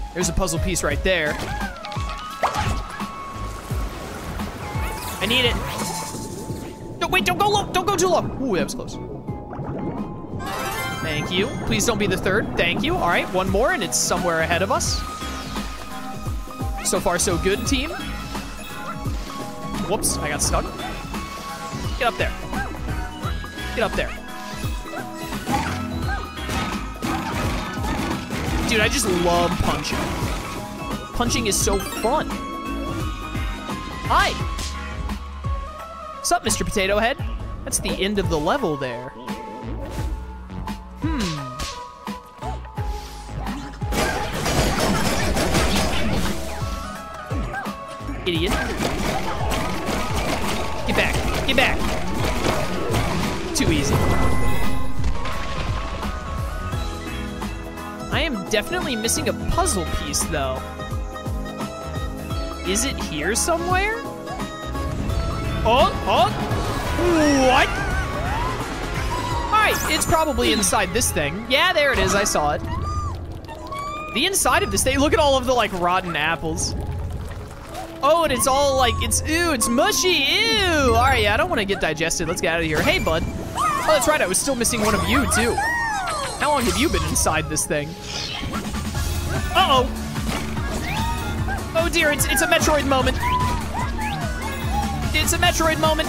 There's a puzzle piece right there. I need it. No, wait, don't go low. Don't go too low. Ooh, that was close. Thank you. Please don't be the third. Thank you. All right, one more, and it's somewhere ahead of us. So far, so good, team. Whoops, I got stuck. Get up there. Get up there. Dude, I just love punching. Punching is so fun. Hi. What's up, Mr. Potato Head? That's the end of the level there. Idiot. Get back. Get back. Too easy. I am definitely missing a puzzle piece, though. Is it here somewhere? Oh, what? All right, it's probably inside this thing. Yeah, there it is, I saw it. The inside of this thing, look at all of the, like, rotten apples. Oh, and it's all like, it's mushy, ew. All right, yeah, I don't want to get digested. Let's get out of here. Hey, bud. Oh, that's right, I was still missing one of you, too. How long have you been inside this thing? Uh-oh. Oh, dear, it's a Metroid moment. It's a Metroid moment.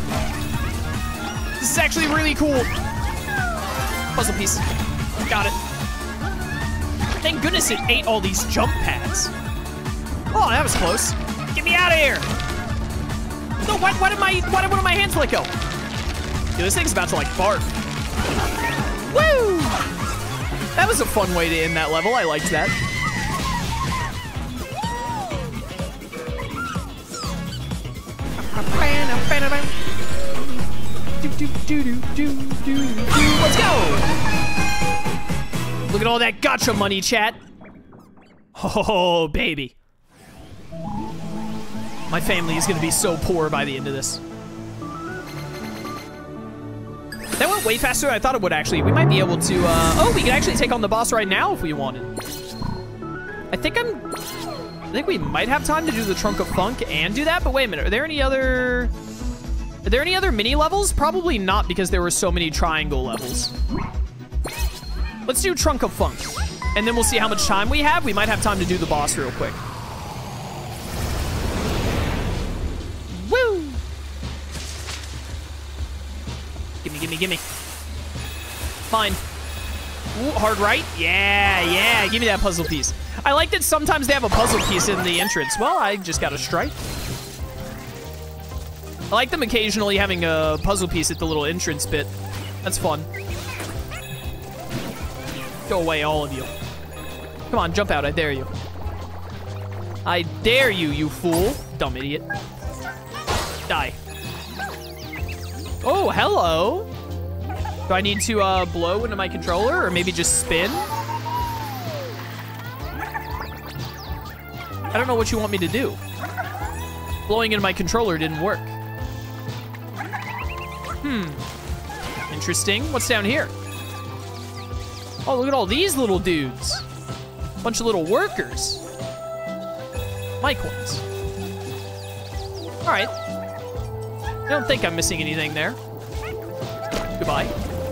This is actually really cool. Puzzle piece. Got it. Thank goodness it ate all these jump pads. Oh, that was close. Get me out of here! No, why did one of my hands let go? Dude, this thing's about to like barf. Woo! That was a fun way to end that level. I liked that. Let's go! Look at all that gotcha money, chat. Oh, baby. My family is gonna be so poor by the end of this. That went way faster than I thought it would, actually. We might be able to, oh, we can actually take on the boss right now if we wanted. I think we might have time to do the Trunk of Funk and do that, but wait a minute, are there any other mini levels? Probably not, because there were so many triangle levels. Let's do Trunk of Funk, and then we'll see how much time we have. We might have time to do the boss real quick. Woo! Gimme. Fine. Ooh, hard right? Yeah, give me that puzzle piece. I like that sometimes they have a puzzle piece in the entrance. Well, I just got a strike. I like them occasionally having a puzzle piece at the little entrance bit. That's fun. Go away, all of you. Come on, jump out, I dare you. I dare you, you fool. Dumb idiot. Die. Oh, hello. Do I need to blow into my controller or maybe just spin? I don't know what you want me to do. Blowing into my controller didn't work. Interesting. What's down here? Oh, look at all these little dudes. Bunch of little workers. My coins. All right. I don't think I'm missing anything there. Goodbye.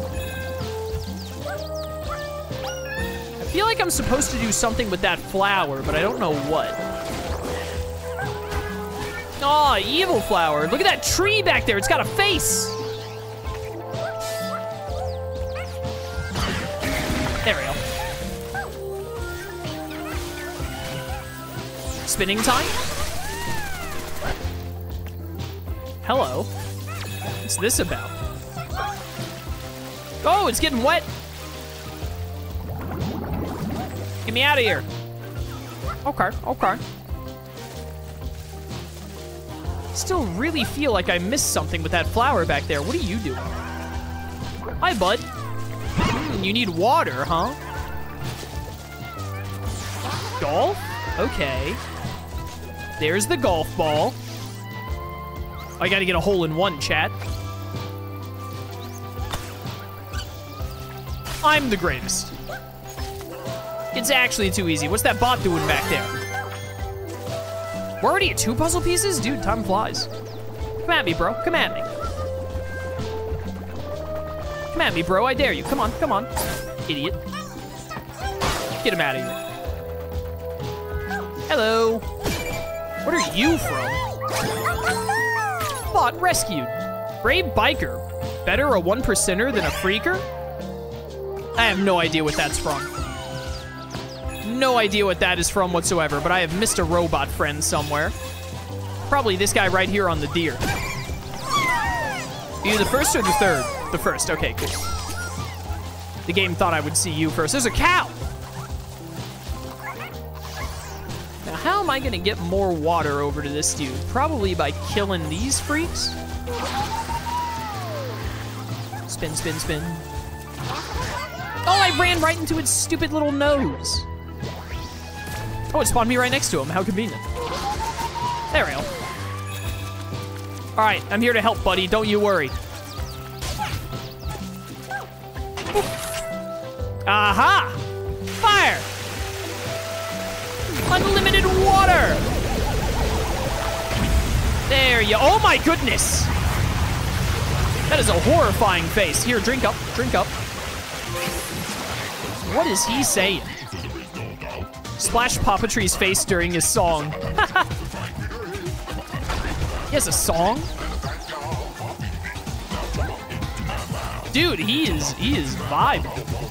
I feel like I'm supposed to do something with that flower, but I don't know what. Aw, evil flower. Look at that tree back there. It's got a face. There we go. Spinning time? Hello. What's this about? Oh, it's getting wet. Get me out of here. Okay. Still really feel like I missed something with that flower back there. What are you doing? Hi, bud. You need water, huh? Golf? Okay. There's the golf ball. I gotta get a hole in one, chat. I'm the greatest. It's actually too easy. What's that bot doing back there? We're already at 2 puzzle pieces? Dude, time flies. Come at me, bro. Come at me. Come at me, bro. I dare you. Come on, come on. Idiot. Get him out of here. Hello. What are you from? Bot rescued. Brave biker. Better a 1%er than a freaker? I have no idea what that's from. No idea what that is from whatsoever, but I have missed a robot friend somewhere. Probably this guy right here on the deer. Either the first or the third? The first, okay, cool. The game thought I would see you first. There's a cow! Now, how am I gonna get more water over to this dude? Probably by killing these freaks? Spin, spin, spin. Oh, I ran right into its stupid little nose. Oh, it spawned me right next to him. How convenient. There we go. All right, I'm here to help, buddy. Don't you worry. Aha! Fire! Unlimited water! There you... Oh my goodness! That is a horrifying face. Here, drink up, drink up. What is he saying? Splash Papatrie's face during his song. He has a song? Dude, he is vibing.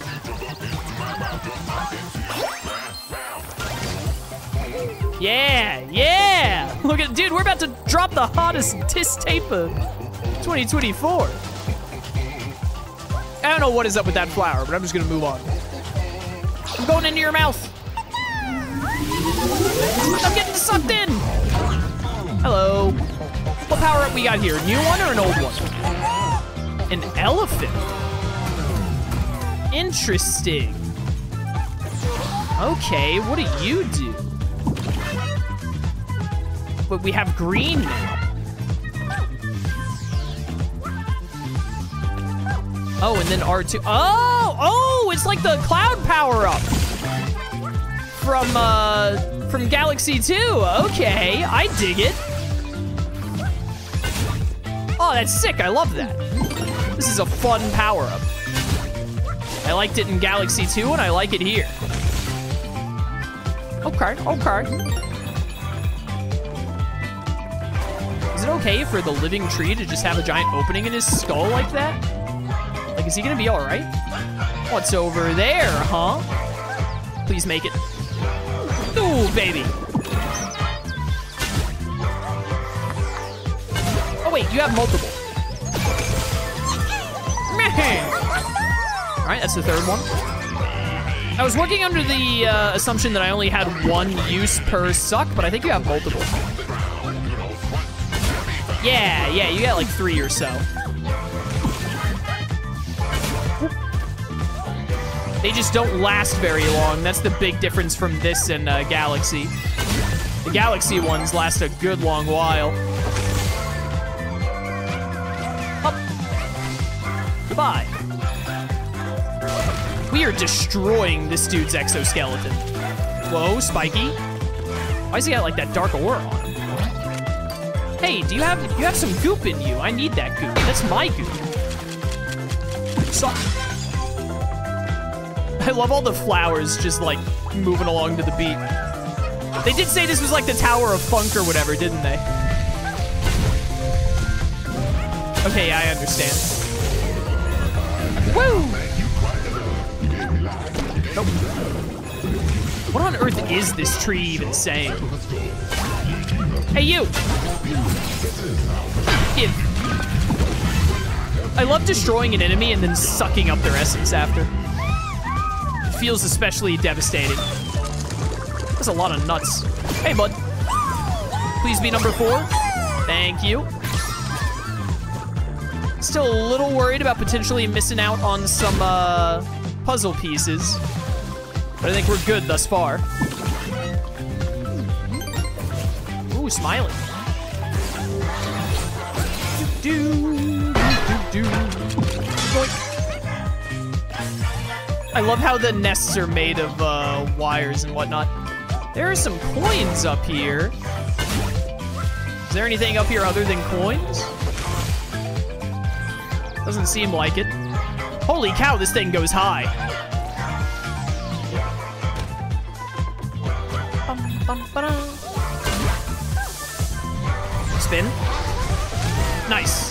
Yeah, yeah! Look at, dude, we're about to drop the hottest diss tape of 2024. I don't know what is up with that flower, but I'm just gonna move on. I'm going into your mouth. I'm getting sucked in. Hello. What power-up we got here? New one or an old one? An elephant. Interesting. Okay, what do you do? But we have green now. Oh, and then R2. Oh, it's like the cloud power-up from Galaxy 2. Okay, I dig it. Oh, that's sick. I love that. This is a fun power-up. I liked it in Galaxy 2, and I like it here. Okay, okay. Is it okay for the living tree to just have a giant opening in his skull like that? Like, is he gonna be all right? What's over there, huh? Please make it. Ooh, baby. Oh, wait, you have multiple. All right, that's the third one. I was working under the assumption that I only had one use per suck, but I think you have multiple. Yeah, you got like 3 or so. They just don't last very long. That's the big difference from this and Galaxy. The Galaxy ones last a good long while. Up. Goodbye. We are destroying this dude's exoskeleton. Whoa, Spiky. Why does he got like that dark aura on him? Hey, you have some goop in you. I need that goop. That's my goop. So I love all the flowers just like moving along to the beat. They did say this was like the Tower of Funk or whatever, didn't they? Okay, I understand. Woo! Nope. What on earth is this tree even saying? Hey, you! Give. I love destroying an enemy and then sucking up their essence after. It feels especially devastating. That's a lot of nuts. Hey, bud. Please be number 4. Thank you. Still a little worried about potentially missing out on some puzzle pieces. But I think we're good thus far. Ooh, smiling. Do. Boink. I love how the nests are made of wires and whatnot. There are some coins up here. Is there anything up here other than coins? Doesn't seem like it. Holy cow, this thing goes high. Spin. Nice.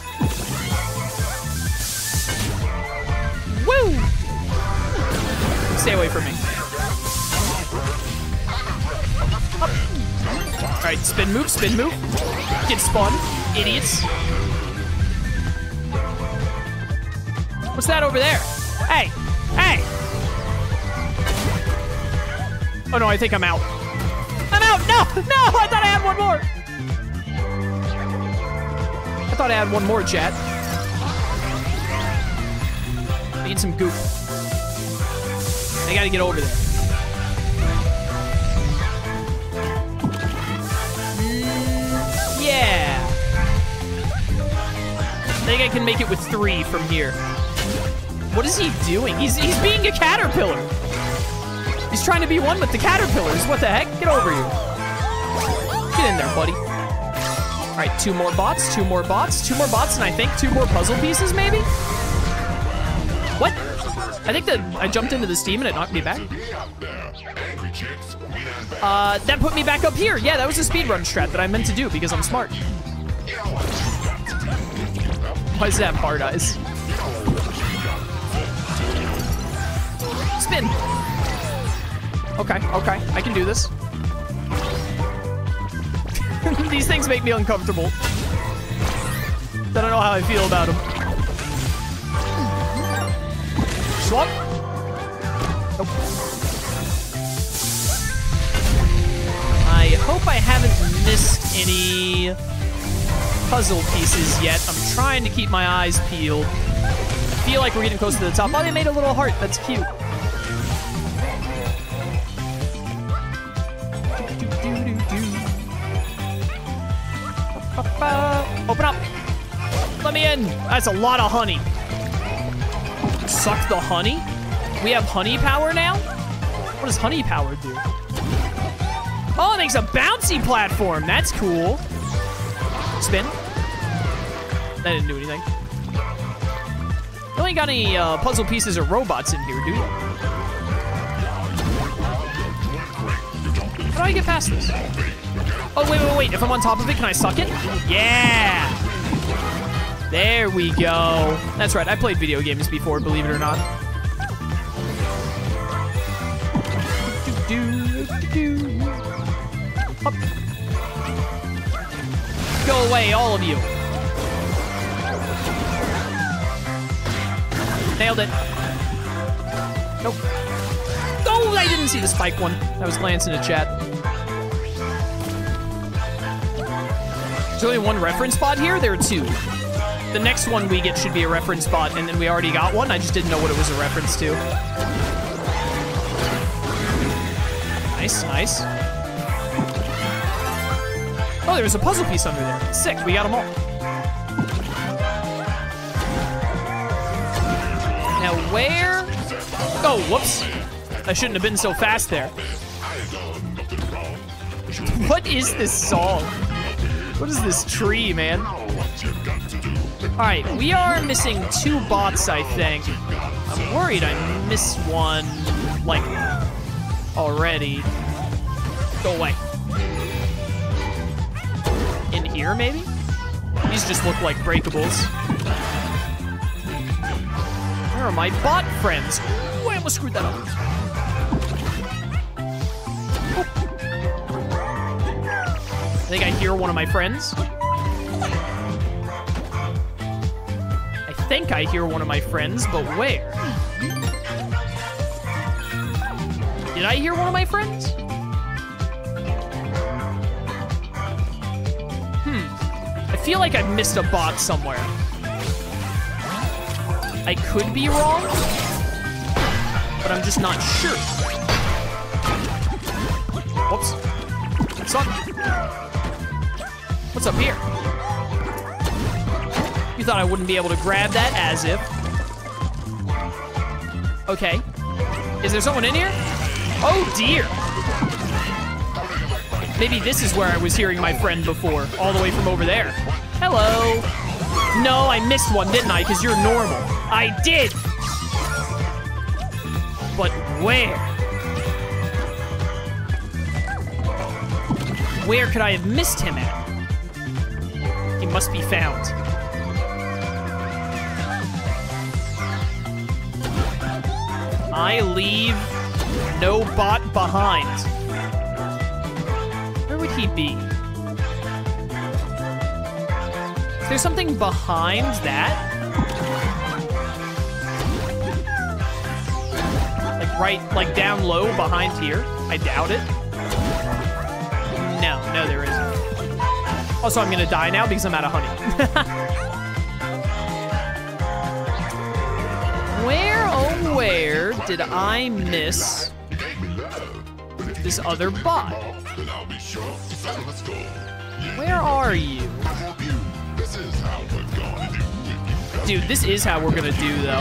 Woo! Stay away from me. Up. All right, spin move, spin move. Get spun, idiots. What's that over there? Hey, hey! Oh no, I think I'm out. I'm out, no, no, I thought I had one more. I thought I had one more, chat. Need some goop. I gotta get over there. Yeah. I think I can make it with 3 from here. What is he doing? He's being a caterpillar. He's trying to be one with the caterpillars. What the heck? Get over here. Get in there, buddy. All right, 2 more bots, 2 more bots, 2 more bots, and I think 2 more puzzle pieces, maybe? What? I think that I jumped into the steam and it knocked me back. That put me back up here. Yeah, that was a speedrun strat that I meant to do because I'm smart. Why does that have hard eyes? Spin. Okay, okay, I can do this. These things make me uncomfortable. I don't know how I feel about them. Swap. Nope. I hope I haven't missed any puzzle pieces yet. I'm trying to keep my eyes peeled. I feel like we're getting close to the top. Oh, they made a little heart. That's cute. Open up. Let me in. That's a lot of honey. Suck the honey? We have honey power now? What does honey power do? Oh, it makes a bouncy platform. That's cool. Spin. That didn't do anything. You ain't got any puzzle pieces or robots in here, do you? How do I get past this? Oh, wait. If I'm on top of it, can I suck it? Yeah! There we go. That's right, I played video games before, believe it or not. Up. Go away, all of you. Nailed it. Nope. Oh, I didn't see the spike one. I was glancing at chat. There's only 1 reference spot here? There are 2. The next one we get should be a reference spot, and then we already got one. I just didn't know what it was a reference to. Nice, nice. Oh, there's a puzzle piece under there. Sick, we got them all. Now where? Oh, whoops. I shouldn't have been so fast there. What is this song? What is this tree, man? All right, we are missing 2 bots, I think. I'm worried I missed one, like, already. Go away. In here, maybe? These just look like breakables. Where are my bot friends? Ooh, I almost screwed that up. I think I hear one of my friends. I think I hear one of my friends, but where? Did I hear one of my friends? I feel like I missed a bot somewhere. I could be wrong, but I'm just not sure. Whoops. What's up? What's up here? You thought I wouldn't be able to grab that, as if. Okay. Is there someone in here? Oh, dear. Maybe this is where I was hearing my friend before, all the way from over there. Hello. No, I missed one, didn't I? Because you're normal. I did. But where? Where could I have missed him at? He must be found. I leave no bot behind. Where would he be? Is there something behind that? Like down low behind here? I doubt it. No, there isn't. Also, I'm gonna die now because I'm out of honey. Where did I miss this other bot? Where are you? Dude, this is how we're gonna do, though.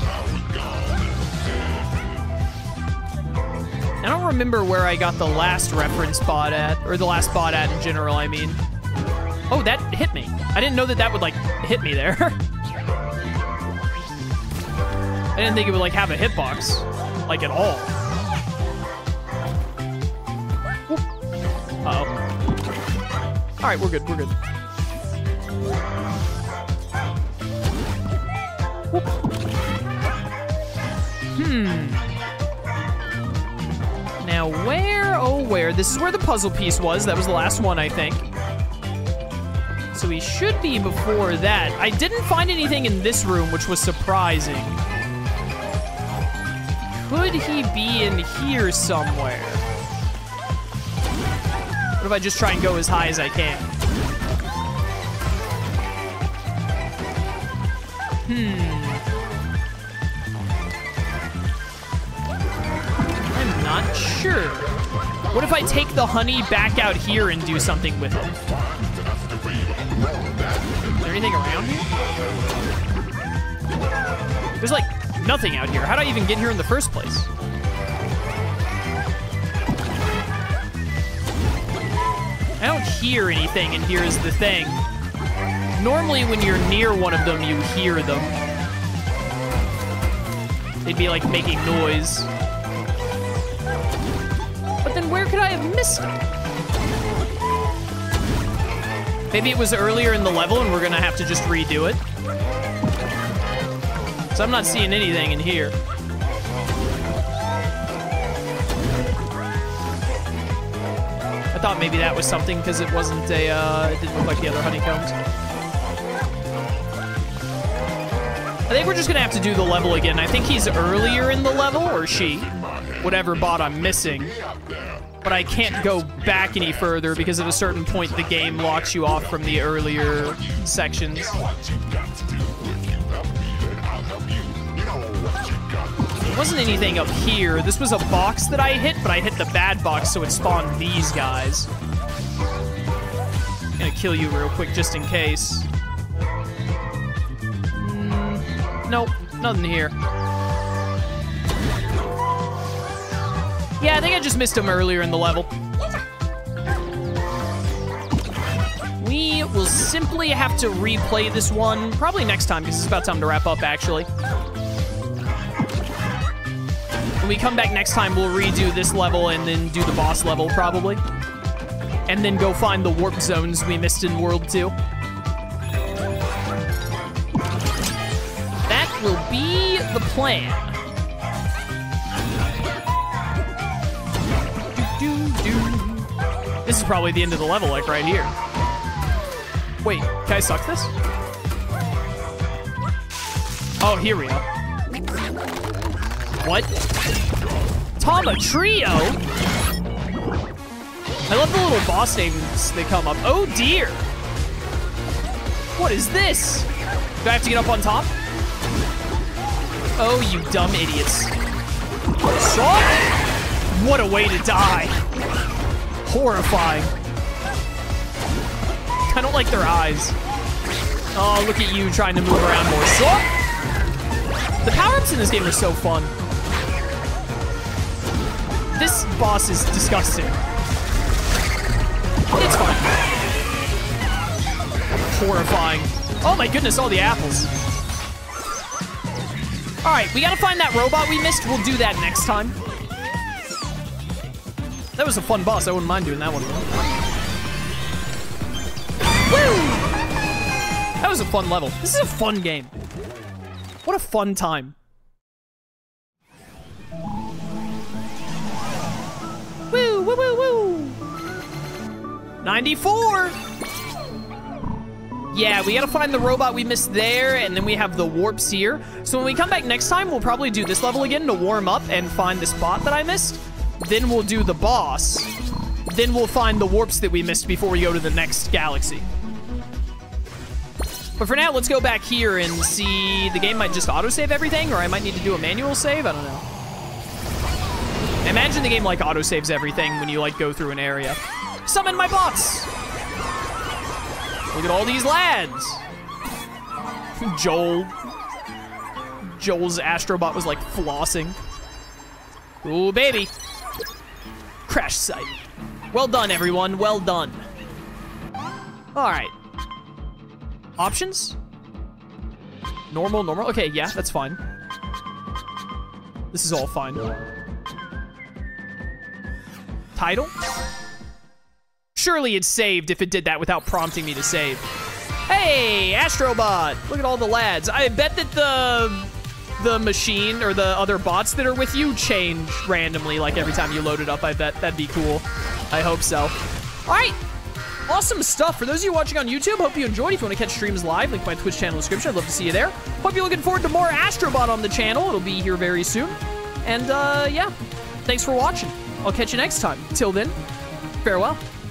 I don't remember where I got the last reference bot at, or the last bot at in general, I mean. Oh, that hit me. I didn't know that that would, like, hit me there. I didn't think it would, like, have a hitbox, like, at all. Uh-oh. All right, we're good, we're good. Now, where, oh, where? This is where the puzzle piece was. That was the last one, I think. So he should be before that. I didn't find anything in this room, which was surprising. Could he be in here somewhere? What if I just try and go as high as I can? I'm not sure. What if I take the honey back out here and do something with it? Is there anything around here? There's like nothing out here. How'd I even get here in the first place? I don't hear anything, and here's the thing. Normally when you're near one of them, you hear them. They'd be like making noise. But then where could I have missed them? Maybe it was earlier in the level and we're gonna have to just redo it. So I'm not seeing anything in here. I thought maybe that was something because it wasn't a, it didn't look like the other honeycombs. I think we're just gonna have to do the level again. I think he's earlier in the level, or she, whatever bot I'm missing. But I can't go back any further because at a certain point the game locks you off from the earlier sections. There wasn't anything up here. This was a box that I hit, but I hit the bad box, so it spawned these guys. I'm gonna kill you real quick just in case. Nope, nothing here. Yeah, I think I just missed him earlier in the level. We will simply have to replay this one, probably next time, because it's about time to wrap up, actually. When we come back next time, we'll redo this level and then do the boss level, probably. And then go find the warp zones we missed in World 2. That will be the plan. This is probably the end of the level, like right here. Wait, can I suck this? Oh, here we go. What? Tama Trio? I love the little boss names that come up. Oh dear. What is this? Do I have to get up on top? Oh, you dumb idiots. Suck? What a way to die. Horrifying. I don't like their eyes. Oh, look at you trying to move around more. Suck! The power-ups in this game are so fun. this boss is disgusting. It's fun. Horrifying. Oh my goodness, all the apples. All right, we gotta find that robot we missed. We'll do that next time. That was a fun boss. I wouldn't mind doing that one. Woo! That was a fun level. This is a fun game. What a fun time. Woo, woo, woo, woo. 94. Yeah, we gotta find the robot we missed there, and then we have the warps here. So when we come back next time, we'll probably do this level again to warm up and find the spot that I missed. Then we'll do the boss. Then we'll find the warps that we missed before we go to the next galaxy. But for now, let's go back here and see. The game might just autosave everything, or I might need to do a manual save. I don't know. I imagine the game like autosaves everything when you like go through an area. Summon my bots! Look at all these lads. Joel's Astrobot was like flossing. Ooh, baby. Crash site. Well done, everyone. Well done. All right. Options? Normal. Okay, yeah, that's fine. This is all fine. Title? Surely it's saved if it did that without prompting me to save. Hey, Astrobot! Look at all the lads. I bet that the machine or the other bots that are with you change randomly, like every time you load it up. I bet that'd be cool. I hope so. All right. Awesome stuff. For those of you watching on YouTube, hope you enjoyed. If you want to catch streams live, link my Twitch channel in the description. I'd love to see you there. Hope you're looking forward to more Astrobot on the channel. It'll be here very soon. And yeah, thanks for watching. I'll catch you next time. Till then, farewell.